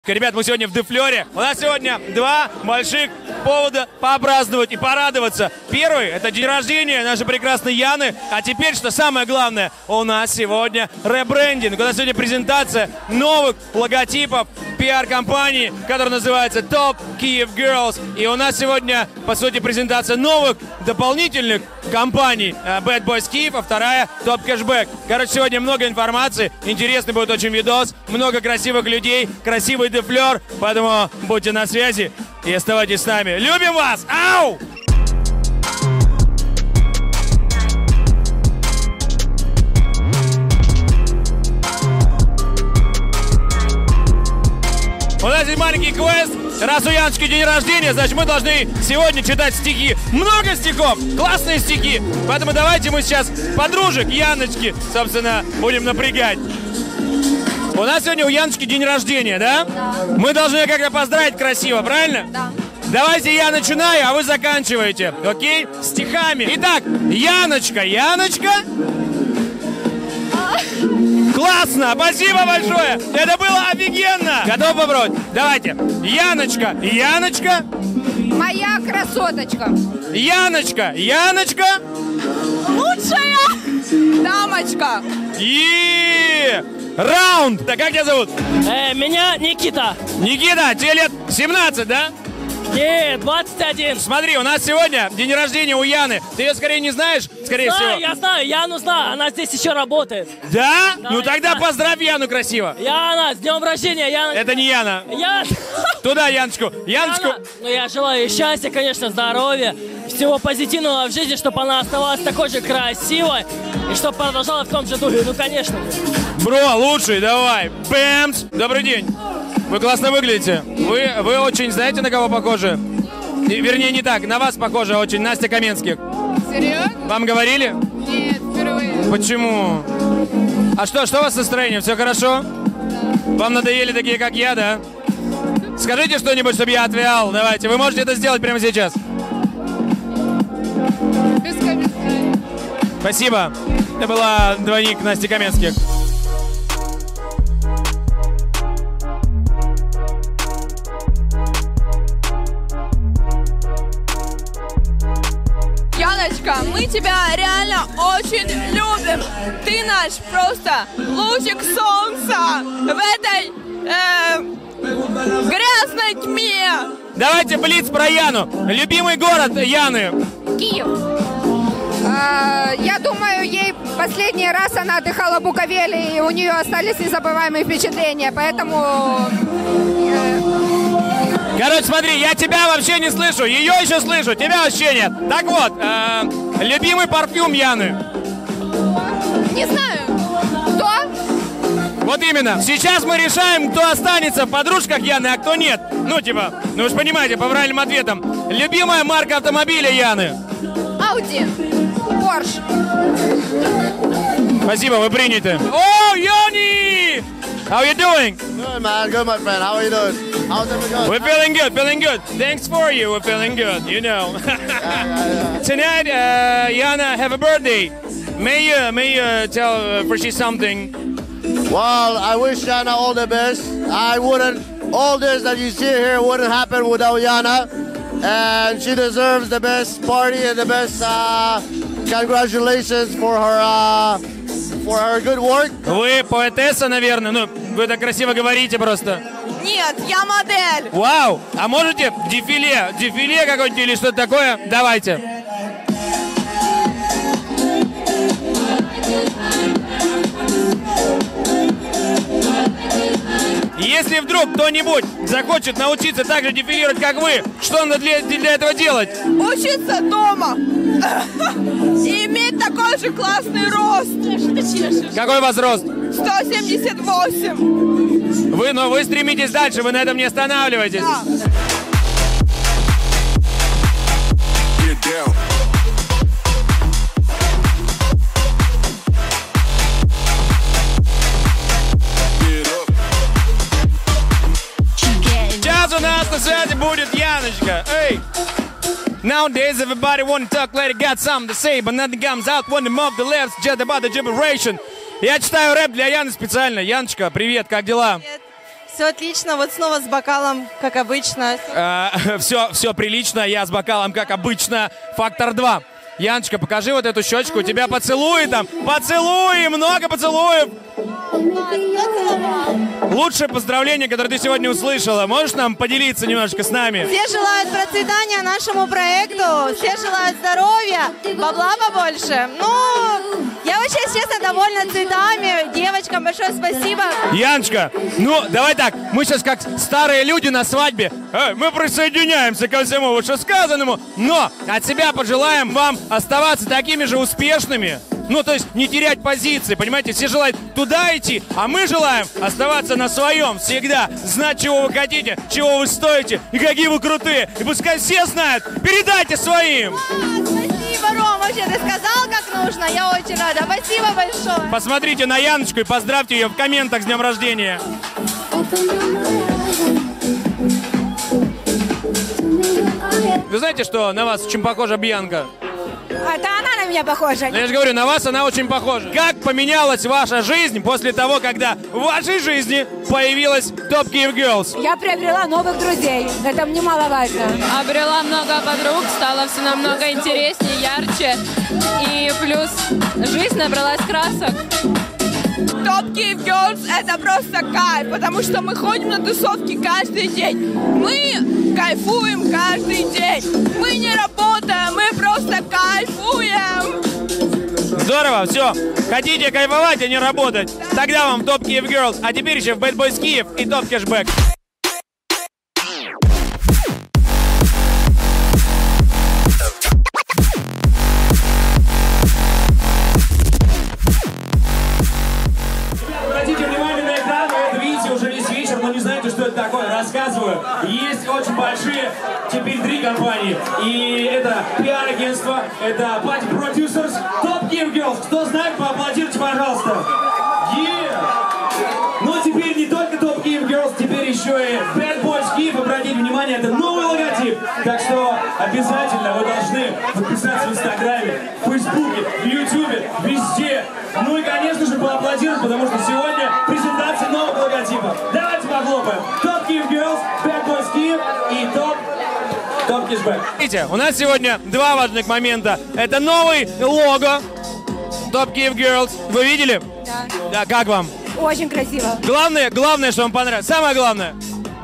Ребят, мы сегодня в Дефлёре. У нас сегодня два больших повода попраздновать и порадоваться. Первый – это день рождения нашей прекрасной Яны. А теперь, что самое главное, у нас сегодня ребрендинг. У нас сегодня презентация новых логотипов пиар-компании, которая называется Top Kyiv Girls. И у нас сегодня, по сути, презентация новых дополнительных компаний. Bad Boys Kyiv, а вторая Top Cashback. Короче, сегодня много информации. Интересный будет очень видос. Много красивых людей, красивый Дефлёр. Поэтому будьте на связи и оставайтесь с нами. Любим вас! Ау! У нас есть маленький квест. Раз у Яночки день рождения, значит, мы должны сегодня читать стихи. Много стихов, классные стихи. Поэтому давайте мы сейчас подружек Яночки, собственно, будем напрягать. У нас сегодня у Яночки день рождения, да? Да. Мы должны как-то поздравить красиво, правильно? Да. Давайте я начинаю, а вы заканчиваете, окей? Стихами. Итак, Яночка, Яночка. Классно, спасибо большое. Это было офигенно. Готов попробовать? Давайте. Яночка, Яночка. Моя красоточка. Яночка, Яночка. Лучшая дамочка. И раунд. Так, как тебя зовут? Меня Никита. Никита, тебе лет 17, да? Нет, 21. Смотри, у нас сегодня день рождения у Яны. Ты ее скорее не знаешь? Скорее всего. Я знаю, Яну знаю, она здесь еще работает. Да? Да, Ну я тогда знаю. поздравь Яну красиво. Яна, с днем рождения, Яна. Это не Яна. Я... Туда Яночку. Яночку. Яна, ну я желаю ей счастья, конечно, здоровья, всего позитивного в жизни, чтобы она оставалась такой же красивой и чтобы продолжала в том же духе. Ну, конечно. Бро, лучший, давай. Бэмс. Добрый день. Вы классно выглядите. Вы очень, знаете, на кого похожи? Вернее, не так. На вас похожа очень Настя Каменских. Серьезно? Вам говорили? Нет, впервые. Почему? А что у вас с настроением? Все хорошо? Да. Вам надоели такие, как я, да? Скажите что-нибудь, чтобы я отвял. Давайте. Вы можете это сделать прямо сейчас. Без комментариев. Спасибо. Это была двойник Насти Каменских. Яночка, мы тебя реально очень любим. Ты наш просто лучик солнца в этой грязной тьме. Давайте блиц про Яну. Любимый город Яны. Киев. Я думаю, ей последний раз она отдыхала в Буковеле, и у нее остались незабываемые впечатления, поэтому... Короче, смотри, я тебя вообще не слышу, ее еще слышу, тебя вообще нет. Так вот, любимый парфюм Яны. Не знаю. Кто? Вот именно. Сейчас мы решаем, кто останется в подружках Яны, а кто нет. Ну, типа, ну вы же понимаете, по правильным ответам. Любимая марка автомобиля Яны. Ауди. Порш. Спасибо, вы приняты. О, Йони! How you doing? Good, man. Good, my friend. How are you doing? How's everything going? We're feeling good, feeling good. Thanks for you, we're feeling good, you know. Tonight, Yana have a birthday. May you tell Frishy something? Well, I wish Yana all the best. All this that you see here wouldn't happen without Yana. And she deserves the best party and the best congratulations for her good work. Вы поэтесса, наверное, ну, вы так красиво говорите просто. Нет, я модель. Вау! А можете дефиле какое-нибудь или что-то такое? Давайте. Если вдруг кто-нибудь захочет научиться так же дефилировать, как вы, что надо для этого делать? Учиться дома. И иметь такой же классный рост. Какой у вас рост? 178. Вы стремитесь дальше, вы на этом не останавливаетесь. Да. Сейчас у нас на связи будет Яночка. Эй! Nowadays everybody wanna talk like they got something to say, but nothing comes out when they move the lips just about the gibberish. Я читаю рэп для Яны специально. Яночка, привет, как дела? Привет. Все отлично, вот снова с бокалом, как обычно. Все прилично, я с бокалом, как обычно. Фактор 2. Яночка, покажи вот эту щечку. У тебя поцелуи там. Поцелуи, много поцелуев. Лучшее поздравление, которое ты сегодня услышала. Можешь нам поделиться немножко с нами? Все желают процветания нашему проекту, все желают здоровья, бабла побольше. Ну, я вообще, честно, довольна цветами. Девочкам большое спасибо. Яночка, ну, давай так. Мы сейчас как старые люди на свадьбе. Мы присоединяемся ко всему вышесказанному. Но от себя пожелаем вам оставаться такими же успешными. Ну, то есть не терять позиции, понимаете? Все желают туда идти, а мы желаем оставаться на своем всегда. Знать, чего вы хотите, чего вы стоите и какие вы крутые. И пускай все знают. Передайте своим. Спасибо, Ром. Вообще, ты сказал, как нужно. Я очень рада. Спасибо большое. Посмотрите на Яночку и поздравьте ее в комментах с днем рождения. Вы знаете, что на вас очень похожа Бьянка? Это она на меня похожа. Я же говорю, на вас она очень похожа. Как поменялась ваша жизнь после того, когда в вашей жизни появилась Top Kyiv Girls? Я приобрела новых друзей. Это немаловажно. Обрела много подруг, стало все намного интереснее, ярче. И плюс жизнь набралась красок. Top Kyiv Girls — это просто кайф, потому что мы ходим на тусовки каждый день. Мы кайфуем каждый день. Мы не работаем, мы просто кайфуем. Здорово, все. Хотите кайфовать, а не работать? Тогда вам Top Kyiv Girls, а теперь еще в Bad Boys Kyiv и Top Cashback. Обратите внимание на экран, вы это видите уже весь вечер, но не знаете, что это такое. Рассказываю. Есть очень большие, теперь 3 компании. И это пиар-агентство, это Party Producers, Top Kyiv Girls. Кто знает, поаплодируйте, пожалуйста. Но теперь не только Top Kyiv Girls, теперь еще и Bad Boys Kyiv. Обратите внимание, это новый логотип. Так что обязательно вы должны подписаться в Инстаграме, в Фейсбуке, в Ютубе, везде. Ну и, конечно же, поаплодировать, потому что сегодня презентация нового логотипа. Давайте похлопаем. Top Kyiv Girls, Bad Boys Kyiv и Top Cashback. Видите, у нас сегодня 2 важных момента. Это новый лого Top Kyiv Girls. Вы видели? Да. Да, как вам? Очень красиво. Главное, что вам понравилось. Самое главное.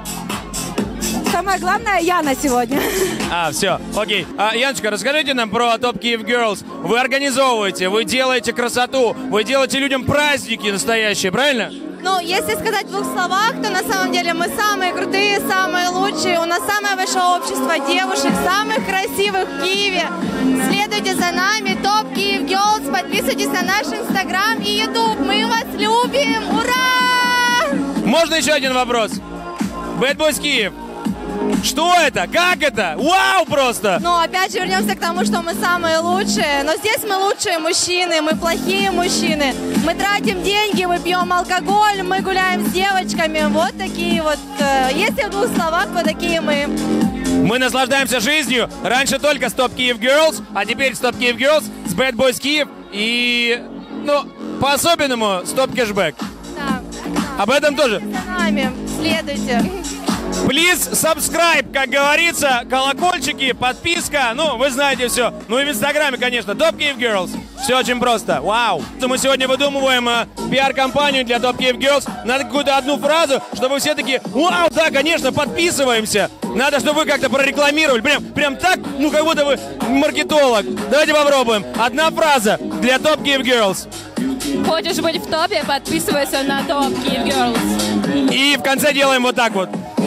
Самое главное, Яна сегодня. Все, окей. Яночка, расскажите нам про Top Kyiv Girls. Вы организовываете, вы делаете красоту, вы делаете людям праздники настоящие, правильно? Ну, если сказать в 2 словах, то на самом деле мы самые крутые, самые лучшие. У нас самое большое общество девушек, самых красивых в Киеве. Следуйте за нами, Top Kyiv Girls. Подписывайтесь на наш Инстаграм и Ютуб. Мы вас любим! Ура! Можно еще один вопрос? Bad Boys Kyiv. Что это? Как это? Вау просто! Но опять же вернемся к тому, что мы самые лучшие. Но здесь мы лучшие мужчины, мы плохие мужчины. Мы тратим деньги, мы пьем алкоголь, мы гуляем с девочками. Вот такие вот. Если в 2 словах, вот такие мы. Мы наслаждаемся жизнью. Раньше только с Top Kyiv Girls, а теперь с Top Kyiv Girls, с Bad Boys Kyiv и, ну, по-особенному с Top Cashback. Да. Об этом тоже. За нами. Следуйте. Please subscribe, как говорится, колокольчики, подписка, ну, вы знаете все. Ну и в Инстаграме, конечно, Top Kyiv Girls. Все очень просто. Вау. Мы сегодня выдумываем пиар-компанию для Top Kyiv Girls. Надо какую-то одну фразу, чтобы все такие, вау, да, конечно, подписываемся. Надо, чтобы вы как-то прорекламировали. Прям так, ну, как будто вы маркетолог. Давайте попробуем. Одна фраза для Top Kyiv Girls. Хочешь быть в топе, подписывайся на Top Kyiv Girls. И в конце делаем вот так вот.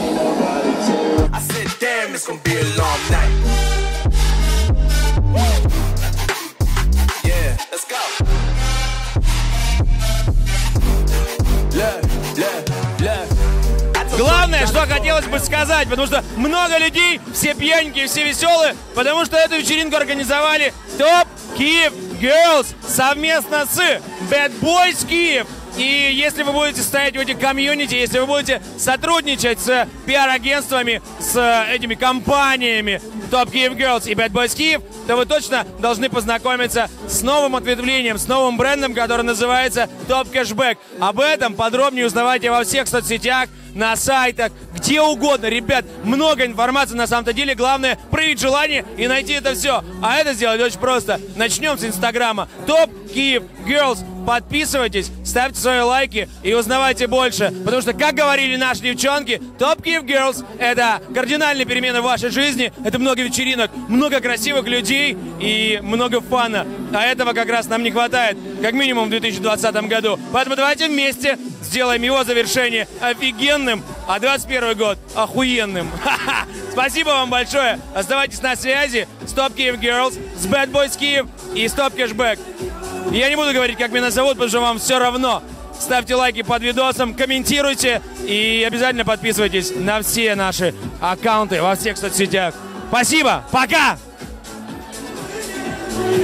I said, damn, it's gonna be a long night. Yeah, let's go. Главное, что хотелось бы сказать, потому что много людей, все пьяненькие, все веселые, потому что эту вечеринку организовали Top Kyiv Girls совместно с Bad Boys Kyiv И если вы будете стоять в этих комьюнити, если вы будете сотрудничать с пиар-агентствами, с этими компаниями Top Kyiv Girls и Bad Boys Kyiv, то вы точно должны познакомиться с новым ответвлением, с новым брендом, который называется Top Cashback. Об этом подробнее узнавайте во всех соцсетях, на сайтах, где угодно. Ребят, много информации на самом-то деле. Главное проявить желание и найти это все. А это сделать очень просто. Начнем с Инстаграма. Top Kyiv Girls. Подписывайтесь, ставьте свои лайки и узнавайте больше. Потому что, как говорили наши девчонки, Top Kyiv Girls — это кардинальные перемены в вашей жизни. Это много вечеринок, много красивых людей и много фана. А этого как раз нам не хватает, как минимум в 2020 году. Поэтому давайте вместе сделаем его завершение офигенным, а 2021 год охуенным. Спасибо вам большое. Оставайтесь на связи с Top Kyiv Girls, с Bad Boys Kyiv и с Top Cashback. Я не буду говорить, как меня зовут, потому что вам все равно. Ставьте лайки под видосом, комментируйте и обязательно подписывайтесь на все наши аккаунты во всех соцсетях. Спасибо, пока!